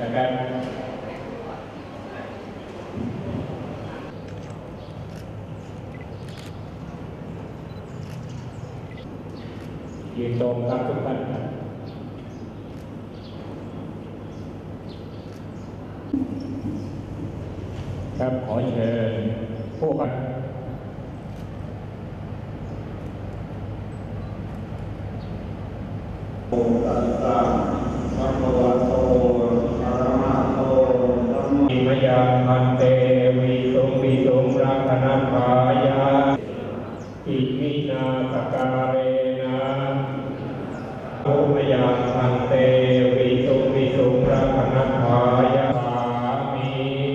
นะครับยืนตรงครับทุกท่านครับขอเชิญผู้บัตรโอตัสสะภะคะวะโตอะระหะโตสัมมาอิมยังพันเตวิสุงวิสุงรักนังขายาอิมินาสการเรนะภูมยังพันเตวิสุงวิสุงรักนังขายาสามิ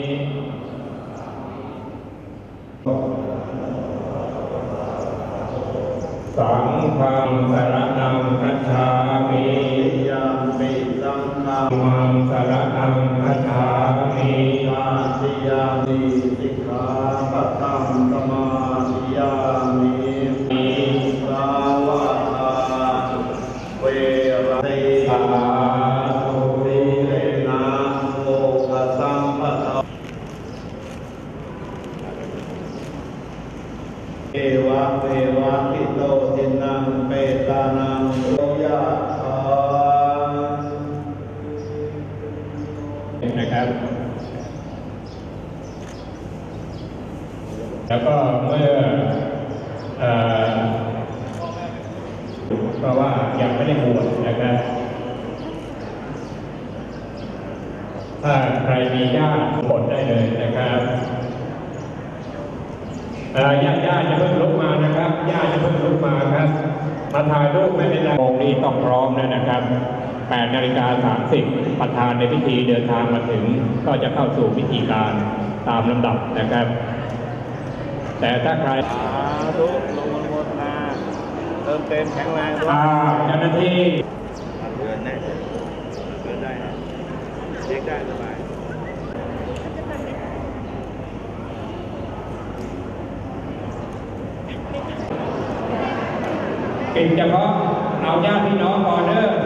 สังฆังสรณังคัจฉามิยามปิสังฆังมังสรณังคัจฉามิปาติยามิสิกขาปะทังสมาธิยามิสาวาทาเวระเตสาธุสีเลนะโภคสัมปทาเอวะเววะทิโตทินังเปตานังโลยะธานะครับแล้วก็เมื่อเพราะว่ายังไม่ได้บวชนะครับถ้าใครมีญาติบวชได้เลยนะครับญาติจะเพิ่งลุกมานะครับญาติจะเพิ่งลุกมาครับมาถ่ายรูปไม่เป็นไรองค์นี้ต้องพร้อมนะครับ8:30ประธานในพิธีเดินทางมาถึงก็จะเข้าสู่พิธีการตามลำดับนะครับแต่ถ้าใครสาธุลงโมทนาเติมเต็มแข็งแรงด้วยเจ้าหน้าที่เดินได้เดินได้นะเช็คได้สบายเฉพาะเอาญาติพี่น้องก่อนเด้อ